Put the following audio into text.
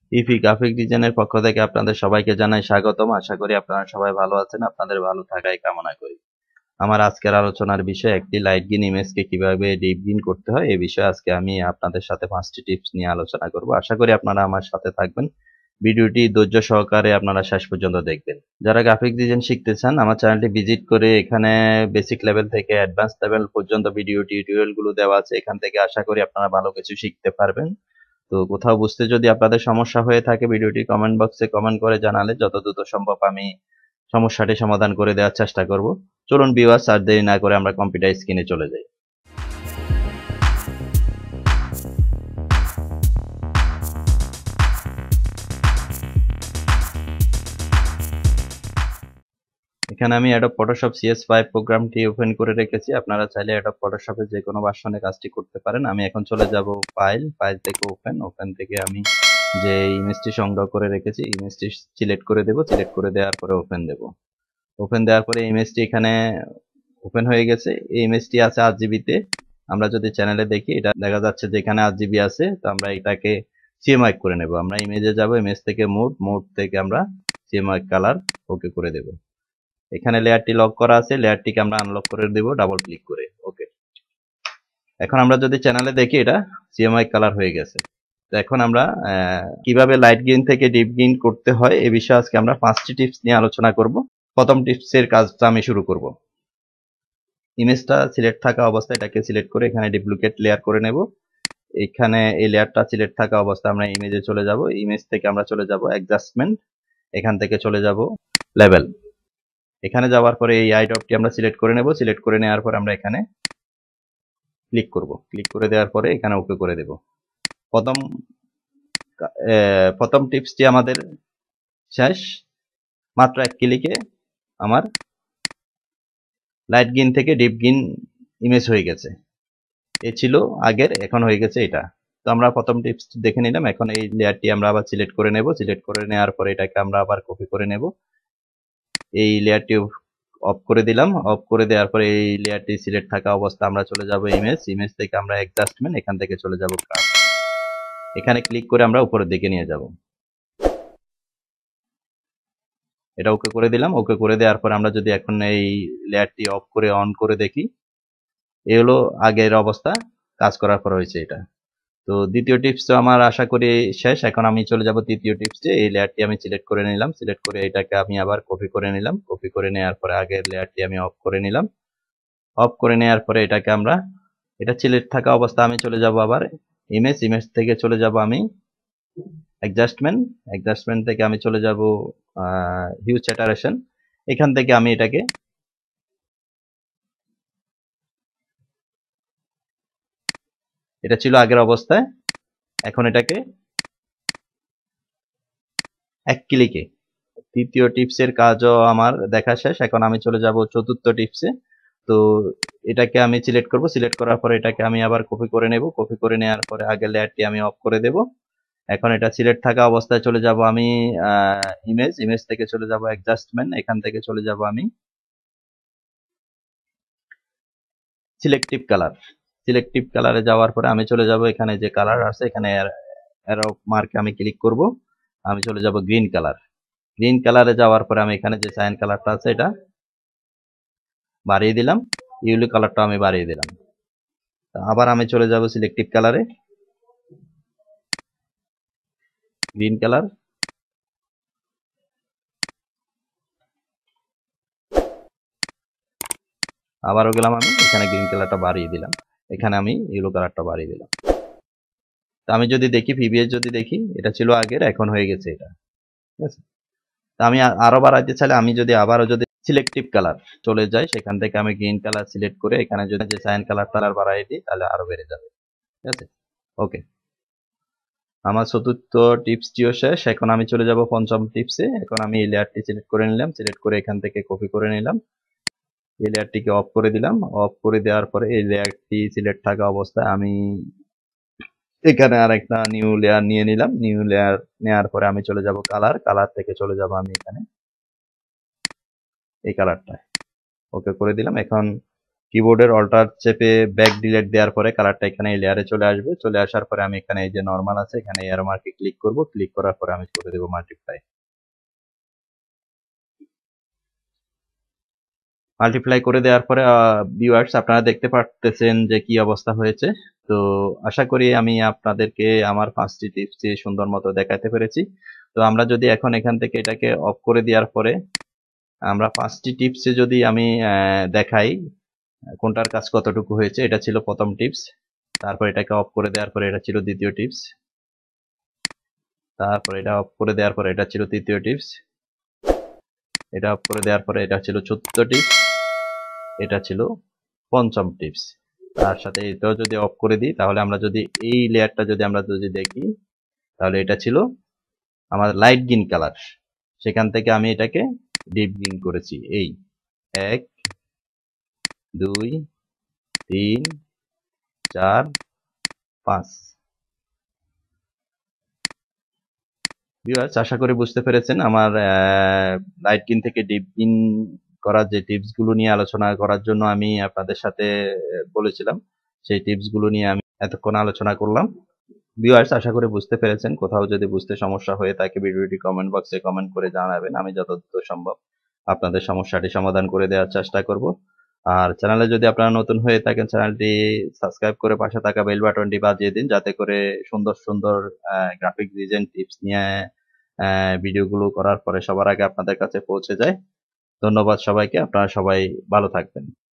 ইফি graphic ডিজাইনের পক্ষ থেকে আপনাদের সবাইকে জানাই স্বাগতম। আশা করি আপনারা সবাই ভালো আছেন। আপনাদের ভালো থাকাই কামনা করি। আমার আজকের আলোচনার বিষয় একটি লাইট গিন ইমেজকে কিভাবে ডিপ গিন করতে হয় এই বিষয়ে আজকে আমি আপনাদের সাথে 5টি টিপস নিয়ে আলোচনা করব। আশা করি আপনারা আমার সাথে থাকবেন। ভিডিওটি ধৈর্য সহকারে আপনারা শেষ পর্যন্ত দেখবেন। যারা গ্রাফিক ডিজাইন শিখতে চান আমার চ্যানেলটি ভিজিট করে এখানে বেসিক লেভেল থেকে অ্যাডভান্স লেভেল পর্যন্ত ভিডিও টিউটোরিয়াল গুলো দেওয়া আছে। এখান থেকে আশা করি আপনারা ভালো কিছু শিখতে পারবেন। তো কোথাও বুঝতে যদি আপনাদের সমস্যা হয়ে থাকে ভিডিওটি কমেন্ট বক্সে কমেন্ট করে জানালে যত দ্রুত সম্ভব আমি সমস্যাটি সমাধান করে দেওয়ার চেষ্টা করব। চলুন ভিউয়ার্স, আর দেরি না করে আমরা কম্পিউটার স্ক্রিনে চলে যাই। এখানে আমি অ্যাডোব ফটোশপ CS5 প্রোগ্রামটি ওপেন করে রেখেছি। আপনারা চাইলে অ্যাডোব ফটোশপের যে কোনো ভার্সনে কাজটি করতে পারেন। আমি এখন চলে যাব ফাইল থেকে ওপেন থেকে আমি যে ইমেজটি সংগ্রহ করে রেখেছি ইমেজটি সিলেক্ট করে দেব। সিলেক্ট করে দেওয়ার পরে ওপেন দেব। ওপেন দেওয়ার পরে ইমেজটি এখানে ওপেন হয়ে গেছে। এই ইমেজটি আছে 8GB তে। আমরা যদি চ্যানেলে দেখি এটা দেখা যাচ্ছে যে এখানে 8GB আছে। তো আমরা এটাকে CMYK করে নেব। আমরা ইমেজে যাব, ইমেজ থেকে মোড থেকে আমরা CMYK কালার ওকে করে দেব। এখানে লেয়ারটি লক করা আছে, লেয়ারটিকে আমরা আনলক করে দেব ডাবল ক্লিক করে। ওকে। এখন আমরা যদি চ্যানেলে দেখি এটা CMYK কালার হয়ে গেছে। তো এখন আমরা কিভাবে লাইট গেইন থেকে ডিপ গেইন করতে হয় এই বিষয়ে আজকে আমরা 5টি টিপস নিয়ে আলোচনা করব। প্রথম টিপসের কাজটা আমি শুরু করব। ইমেজটা সিলেক্ট থাকা অবস্থায় এটাকে সিলেক্ট করে এখানে ডুপ্লিকেট লেয়ার করে নেব। এখানে এই লেয়ারটা সিলেক্ট থাকা অবস্থায় আমরা ইমেজে চলে যাব। ইমেজ থেকে আমরা চলে যাব অ্যাডজাস্টমেন্ট, এখান থেকে চলে যাব লেভেল। এখানে যাওয়ার পরে এই আই ড্রপটি আমরা সিলেক্ট করে নেব। সিলেক্ট করে নেওয়ার পর আমরা এখানে ক্লিক করব। ক্লিক করে দেওয়ার পরে এখানে ওকে করে দেব। প্রথম টিপসটি আমাদের শেষ। মাত্র এক ক্লিকে আমার লাইট গিন থেকে ডিপ গিন ইমেজ হয়ে গেছে। এ ছিল আগের, এখন হয়ে গেছে এটা। তো আমরা প্রথম টিপস দেখে নিলাম। এখন এই লেয়ারটি আমরা আবার সিলেক্ট করে নেব। সিলেক্ট করে নেওয়ার পরে এটাকে আমরা আবার কপি করে নেব। এই লেয়ারটি অফ করে দিলাম। অফ করে দেওয়ার পরে এই লেয়ারটি সিলেক্ট থাকা অবস্থা আমরা চলে যাব ইমেজ থেকে আমরা অ্যাডজাস্টমেন্ট, এখান থেকে চলে যাব কাট। এখানে ক্লিক করে আমরা উপরের দিকে নিয়ে যাব। এটা ওকে করে দিলাম। ওকে করে দেওয়ার পর আমরা যদি এখন এই লেয়ারটি অফ করে অন করে দেখি, এই হলো আগের অবস্থা কাজ করার পর হয়েছে এটা। তো দ্বিতীয় টিপস তো আমার আশা করি শেষ। এখন আমি চলে যাব তৃতীয় টিপসে। এই লেয়ারটি আমি সিলেক্ট করে নিলাম। সিলেক্ট করে এটাকে আমি আবার কপি করে নিলাম। কপি করে নেওয়ার পরে আগের লেয়ারটি আমি অফ করে নিলাম। অফ করে নেওয়ার পরে এটাকে আমরা এটা সিলেক্ট থাকা অবস্থা আমি চলে যাব আবার ইমেজ থেকে চলে যাব আমি অ্যাডজাস্টমেন্ট থেকে আমি চলে যাব হিউ স্যাটারেশন। এখান থেকে আমি এটাকে এটা ছিল আগের অবস্থায়, এখন এটাকে এক ক্লিকে। তৃতীয় টিপসের কাজও আমার দেখা শেষ। এখন আমি চলে যাব চতুর্থ টিপসে। তো এটাকে আমি সিলেক্ট করব। সিলেক্ট করার পরে এটাকে আমি আবার কপি করে নেব। কপি করে নেওয়ার পরে আগের লেয়ারটি আমি অফ করে দেব। এখন এটা সিলেক্ট থাকা অবস্থায় চলে যাব আমি ইমেজ থেকে চলে যাব অ্যাডজাস্টমেন্ট, এখান থেকে চলে যাব আমি সিলেক্টিভ কালারে যাওয়ার পরে আমি চলে যাব এখানে যে কালার আছে এখানে অ্যারো মার্কে আমি ক্লিক করব। আমি চলে যাব গ্রিন কালারে যাওয়ার পরে আমি এখানে যে সাইন কালারটা আছে এটা বাড়িয়ে দিলাম। ইউলি কালারটা আমি বাড়িয়ে দিলাম। আবার আমি চলে যাব সিলেক্টিভ কালারে, গ্রিন কালার। আবারও গেলাম আমি এখানে গ্রিন কালারটা বাড়িয়ে দিলাম। এখানে আমি ইয়েলো কালারটা বাড়িয়ে দিলাম। তো আমি যদি দেখি প্রিভিয়াস যদি দেখি এটা ছিল আগের, এখন হয়ে গেছে এটা। ঠিক আছে। তা আমি আরো বাড়াইতে চাইলে আমি যদি আবারও যদি সিলেক্টিভ কালার চলে যাই, সেখান থেকে আমি গ্রিন কালার সিলেক্ট করে এখানে যদি যে সাইন কালার বাড়াই দিই তাহলে আরো বেড়ে যাবে। ঠিক আছে। ওকে। আমার চতুর্থ টিপসটিও শেষ। এখন আমি চলে যাব পঞ্চম টিপসে। এখন আমি এই লেয়ারটি সিলেক্ট করে নিলাম। সিলেক্ট করে এখান থেকে কপি করে নিলাম। এই লেয়ারটিকে অফ করে দিলাম। অফ করে দেওয়ার পরে এই লেয়ারটি সিলেক্ট থাকা অবস্থায় আমি এখানে আরেকটা নিউ লেয়ার নিয়ে নিলাম। নিউ লেয়ার নেওয়ার পরে আমি চলে যাব কালার থেকে চলে যাব আমি এখানে এই কালারটা ওকে করে দিলাম। এখন কিবোর্ডের অল্টার চেপে ব্যাক ডিলিট দেওয়ার পরে কালারটা এখানে এই লেয়ারে চলে আসবে। চলে আসার পরে আমি এখানে এই যে নরমাল আছে, এখানে এরো মার্কে ক্লিক করব। ক্লিক করার পরে আমি করে দেব মাল্টিপ্লাই। মাল্টিপ্লাই করে দেওয়ার পরে ভিউয়ার্স আপনারা দেখতে পারতেছেন যে কি অবস্থা হয়েছে। তো আশা করি আমি আপনাদেরকে আমার 5টি টিপস দিয়ে সুন্দর মতো দেখাতে পেরেছি। তো আমরা যদি এখন এখান থেকে এটাকে অফ করে দেওয়ার পরে আমরা 5টি টিপসে যদি আমি দেখাই কোনটার কাজ কতটুকু হয়েছে। এটা ছিল প্রথম টিপস, তারপর এটাকে অফ করে দেওয়ার পরে এটা ছিল দ্বিতীয় টিপস, তারপর এটা অফ করে দেওয়ার পরে এটা ছিল তৃতীয় টিপস, এটা অফ করে দেওয়ার পরে এটা ছিল চতুর্থ টিপস, এটা ছিল পঞ্চম টিপস। তার সাথে এটাও যদি অফ করে দিই তাহলে আমরা যদি এই লেয়ারটা যদি দেখি তাহলে এটা ছিল আমার লাইট গ্রিন কালার। সেখান থেকে আমি এটাকে ডিপ গ্রিন করেছি। এই 1 2 3 4 5। ভিউয়ার্স আশা করি বুঝতে পেরেছেন আমার লাইট গ্রিন থেকে ডিপ গ্রিন করার যে টিপস গুলো নিয়ে আলোচনা করার জন্য আমি আপনাদের সাথে বলেছিলাম, সেই টিপস গুলো নিয়ে আমি এতক্ষণ আলোচনা করলাম। ভিউয়ার্স আশা করি বুঝতে পেরেছেন। কোথাও যদি বুঝতে সমস্যা হয়ে থাকে ভিডিওটি কমেন্ট বক্সে কমেন্ট করে জানাবেন। আমি যতদূর সম্ভব আপনাদের সমস্যাটি সমাধান করে দেওয়ার চেষ্টা করব। আর চ্যানেলে যদি আপনারা নতুন হয়ে থাকেন চ্যানেলটি সাবস্ক্রাইব করে পাশে থাকা বেল বাটনটি বাজিয়ে দিন, যাতে করে সুন্দর সুন্দর গ্রাফিক ডিজাইন টিপস নিয়ে ভিডিওগুলো করার পরে সবার আগে আপনাদের কাছে পৌঁছে যায়। ধন্যবাদ সবাইকে। আপনারা সবাই ভালো থাকবেন।